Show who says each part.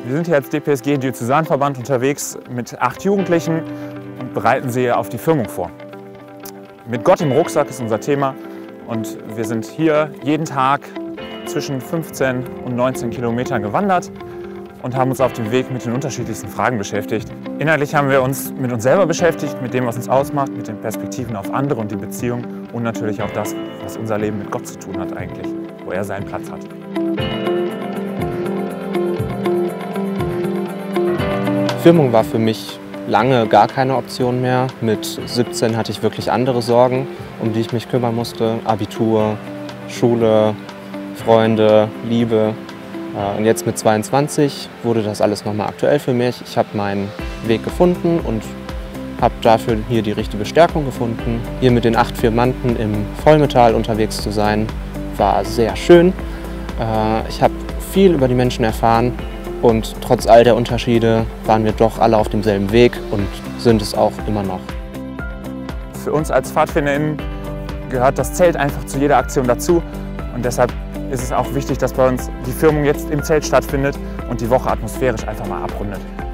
Speaker 1: Wir sind hier als DPSG Diözesanverband unterwegs mit 8 Jugendlichen und bereiten sie auf die Firmung vor. Mit Gott im Rucksack ist unser Thema und wir sind hier jeden Tag zwischen 15 und 19 Kilometern gewandert und haben uns auf dem Weg mit den unterschiedlichsten Fragen beschäftigt. Inhaltlich haben wir uns mit uns selber beschäftigt, mit dem, was uns ausmacht, mit den Perspektiven auf andere und die Beziehung und natürlich auch das, was unser Leben mit Gott zu tun hat eigentlich, wo er seinen Platz hat.
Speaker 2: Firmung war für mich lange gar keine Option mehr. Mit 17 hatte ich wirklich andere Sorgen, um die ich mich kümmern musste. Abitur, Schule, Freunde, Liebe. Und jetzt mit 22 wurde das alles nochmal aktuell für mich. Ich habe meinen Weg gefunden und habe dafür hier die richtige Stärkung gefunden. Hier mit den 8 Firmanten im Vollmetall unterwegs zu sein, war sehr schön. Ich habe viel über die Menschen erfahren. Und trotz all der Unterschiede waren wir doch alle auf demselben Weg und sind es auch immer noch.
Speaker 1: Für uns als PfadfinderInnen gehört das Zelt einfach zu jeder Aktion dazu. Und deshalb ist es auch wichtig, dass bei uns die Firmung jetzt im Zelt stattfindet und die Woche atmosphärisch einfach mal abrundet.